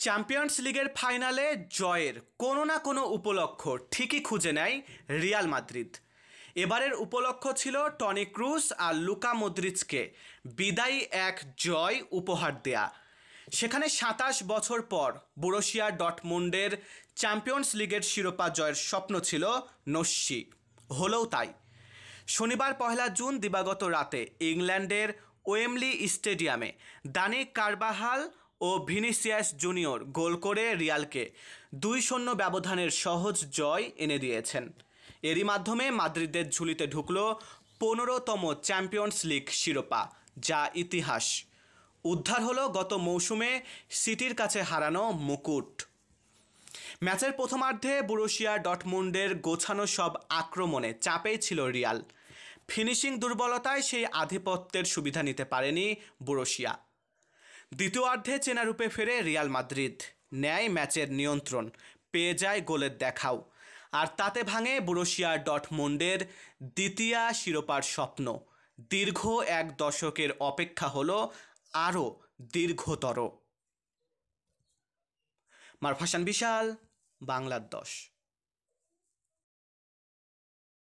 Champions লিগের ফাইনালে জয়ের কোনো না কোনো উপলক্ষ ঠিকই খুঁজে নেয় রিয়াল মাদ্রিদ। এবারের উপলক্ষ ছিল টনি ক্রুস আর লুকা মদ্রিচকে বিদায়ী এক জয় উপহার দেয়া। সেখানে ২৭ বছর পর বরুসিয়া ডর্টমুন্ডের চ্যাম্পিয়ন্স লিগের শিরোপা জয়ের স্বপ্ন ছিল নস্যি, হলেও তাই। শনিবার ১ জুন দিবাগত রাতে ইংল্যান্ডের ওয়েমলি স্টেডিয়ামে দানি কারবাহাল ও ভিনিসিয়াস জুনিয়র গোল করে রিয়ালকে ২-০ ব্যবধানের সহজ জয় এনে দিয়েছেন। এরই মাধ্যমে মাদ্রিদের ঝুলিতে ঢুকল ১৫তম চ্যাম্পিয়ন্স লিগ শিরোপা, যা ইতিহাস। উদ্ধার হলো গত মৌসুমে সিটির কাছে হারানো মুকুট। ম্যাচের প্রথমার্ধে বরুসিয়া ডর্টমুন্ডের গোছানো সব আক্রমণে চাপেই ছিল রিয়াল। ফিনিশিং দুর্বলতায় সেই আধিপত্যের সুবিধা নিতে পারেনি বরুসিয়া। দ্বিতীয়ার্ধে চেনারূপে ফেরে রিয়াল মাদ্রিদ, নেয় ম্যাচের নিয়ন্ত্রণ, পেয়ে যায় গোলের দেখাও, আর তাতে ভাঙে বরুসিয়া ডর্টমুন্ডের দ্বিতীয় শিরোপার স্বপ্ন। দীর্ঘ এক দশকের অপেক্ষা হলো আরও দীর্ঘতর। মারফাসান বিশাল, বাংলার ১০।